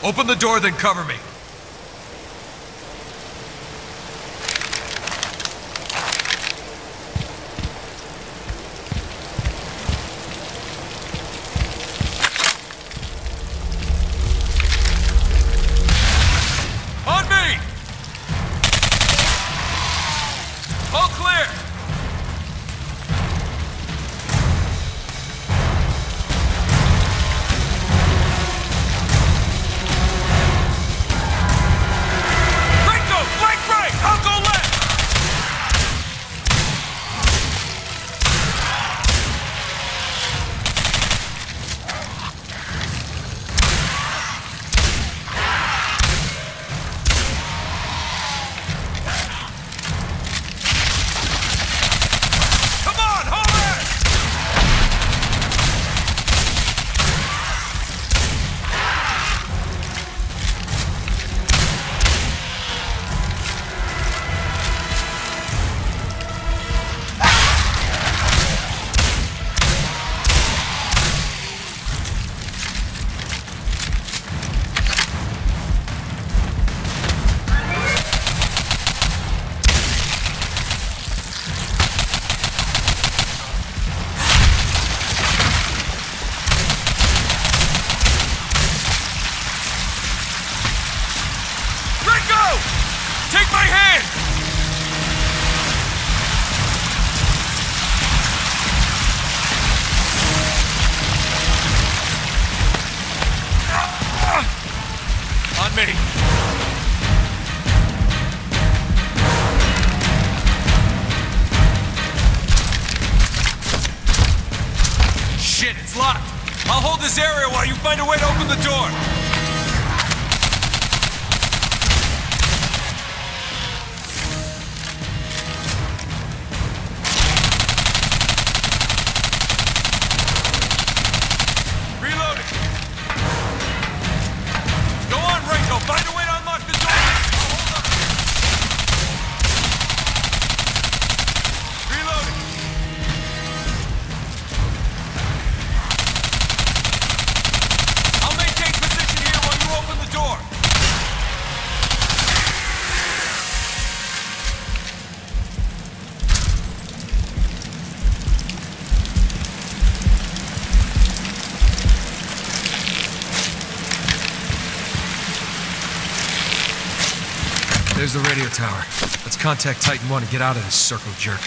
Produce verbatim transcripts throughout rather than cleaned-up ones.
Open the door, then cover me. Take my hand! On me! Shit, it's locked! I'll hold this area while you find a way to open the door! Find a way to unlock the door! Reloading! I'll maintain position here while you open the door! There's the radio tower. Let's contact Titan one and get out of this circle jerk.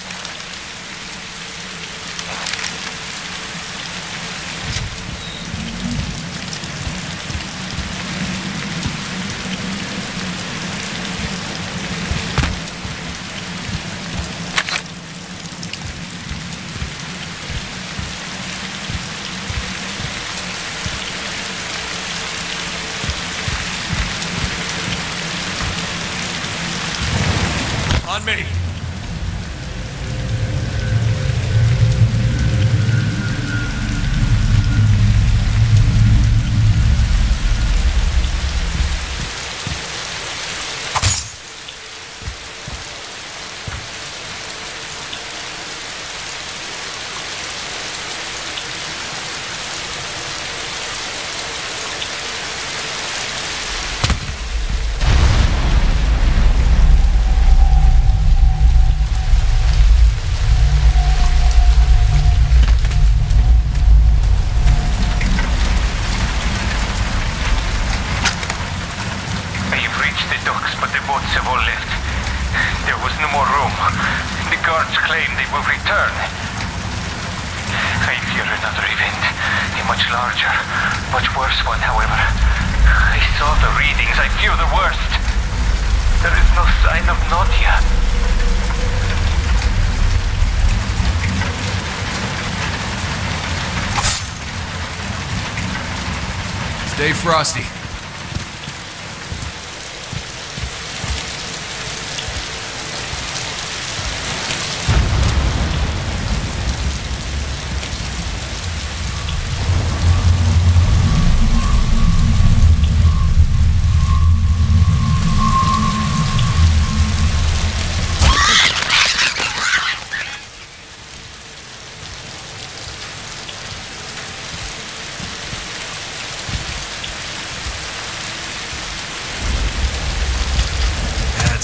On me! But the boats have all left. There was no more room. The guards claim they will return. I fear another event. A much larger, much worse one, however. I saw the readings. I fear the worst. There is no sign of Nadia. Stay frosty.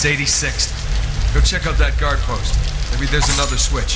It's eighty-sixth. Go check out that guard post. Maybe there's another switch.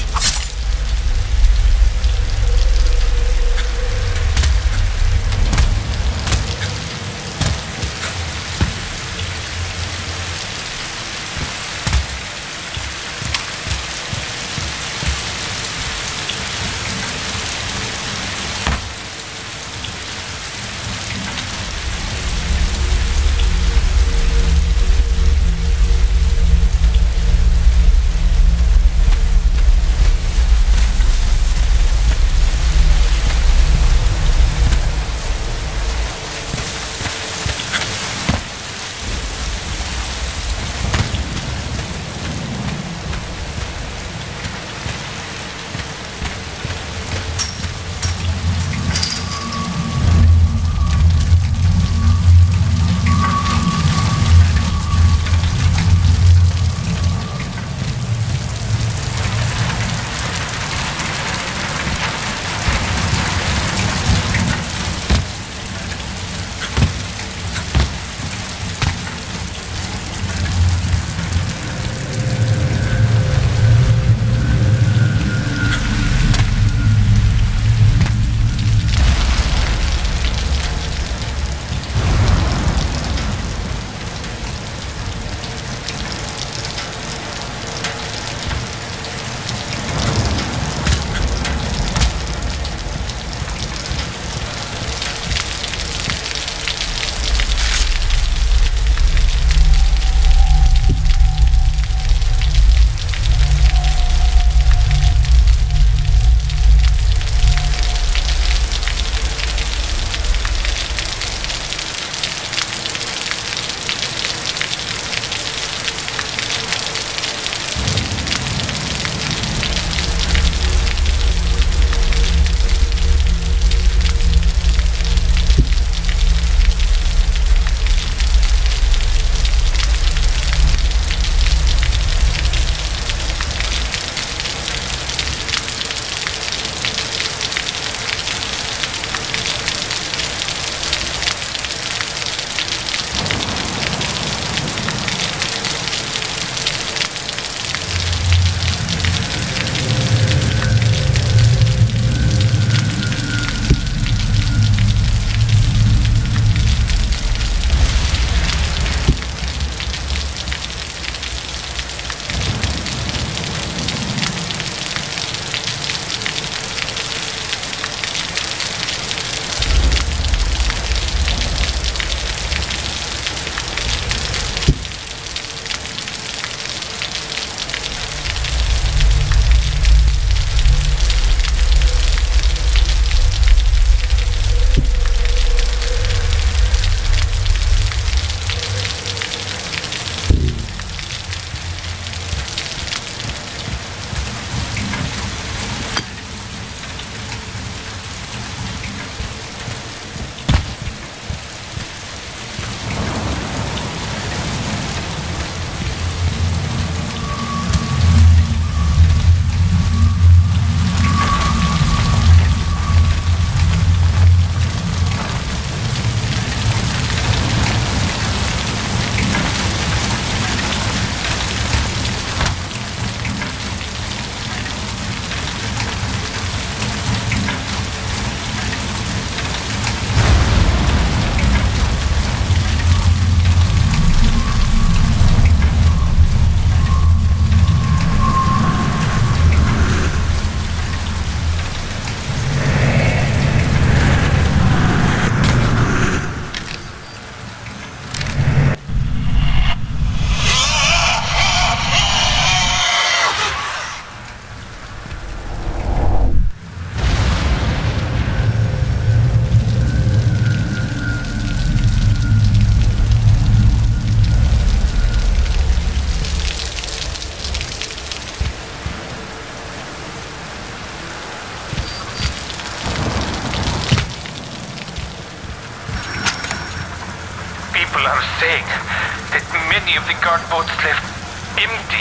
People are saying that many of the guard boats left empty.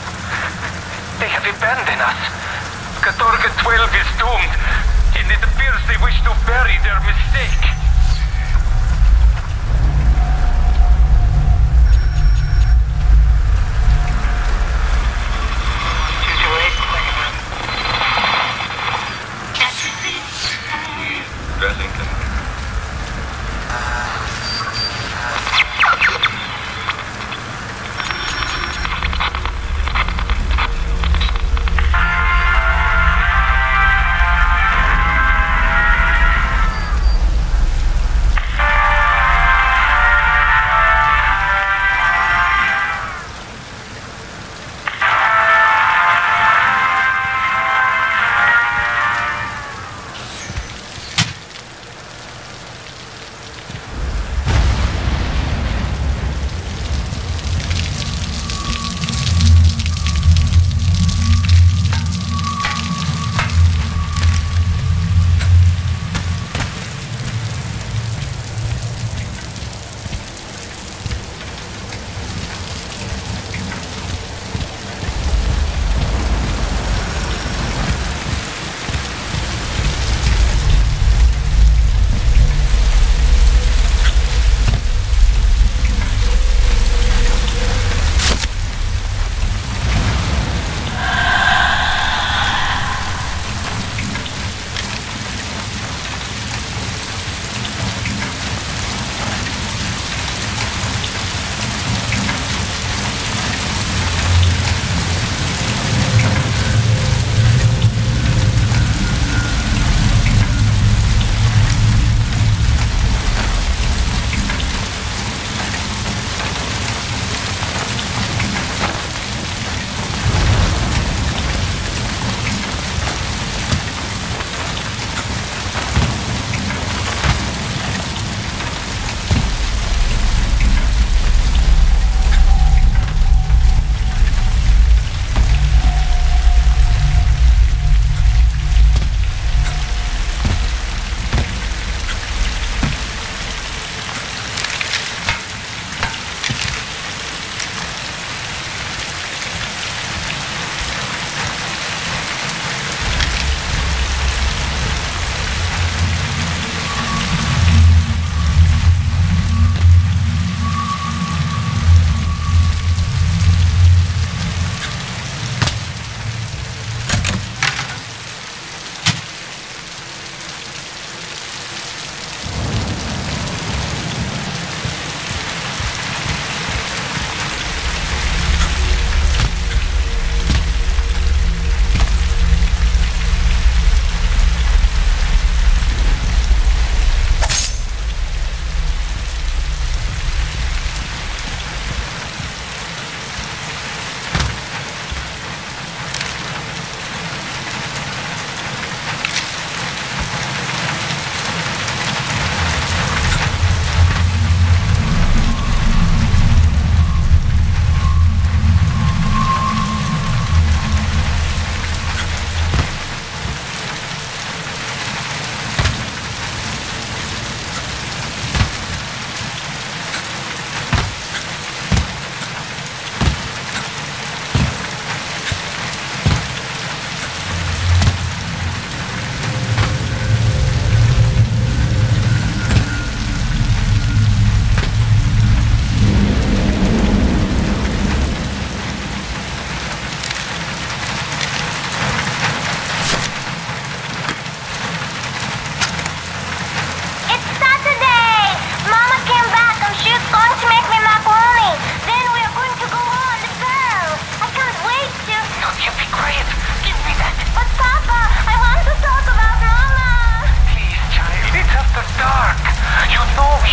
They have abandoned us. Katorga twelve is doomed, and it appears they wish to bury their mistake.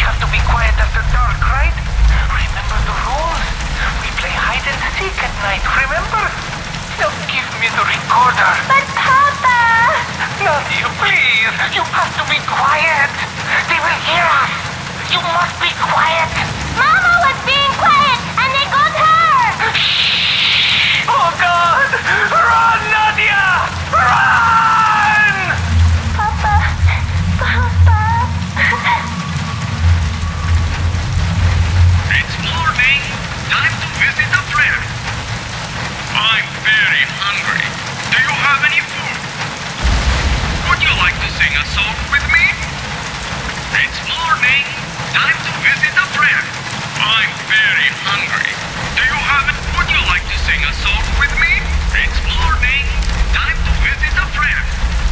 have to be quiet after dark, right? Remember the rules? We play hide and seek at night, remember? Now give me the recorder. But Papa! Nadia, please! You have to be quiet! They will hear us! You must be quiet! Mama was being quiet and they got her! Shh! Oh God! Run, Nadia! Run! Papa! Papa! It's morning. Time to visit a friend. I'm very hungry. Do you have any food? Would you like to sing a song with me? It's morning. Time to visit a friend. I'm very hungry. Do you have it? Would you like to sing a song with me? It's morning. Time to visit a friend.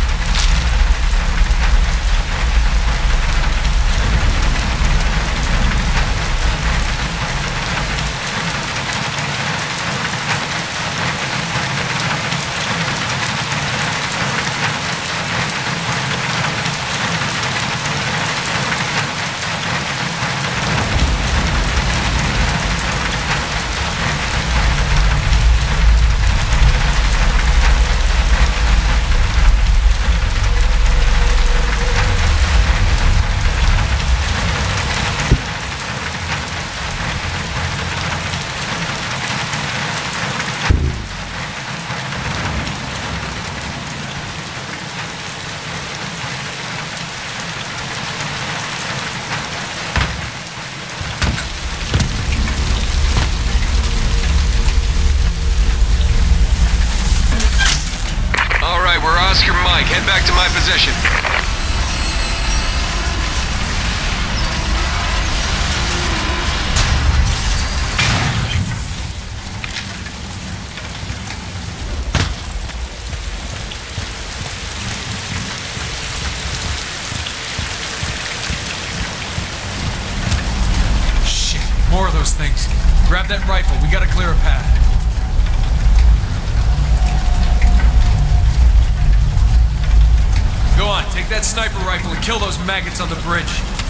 Oscar Mike, head back to my position. Shit, more of those things. Grab that rifle, we gotta clear a path. Go on, take that sniper rifle and kill those maggots on the bridge.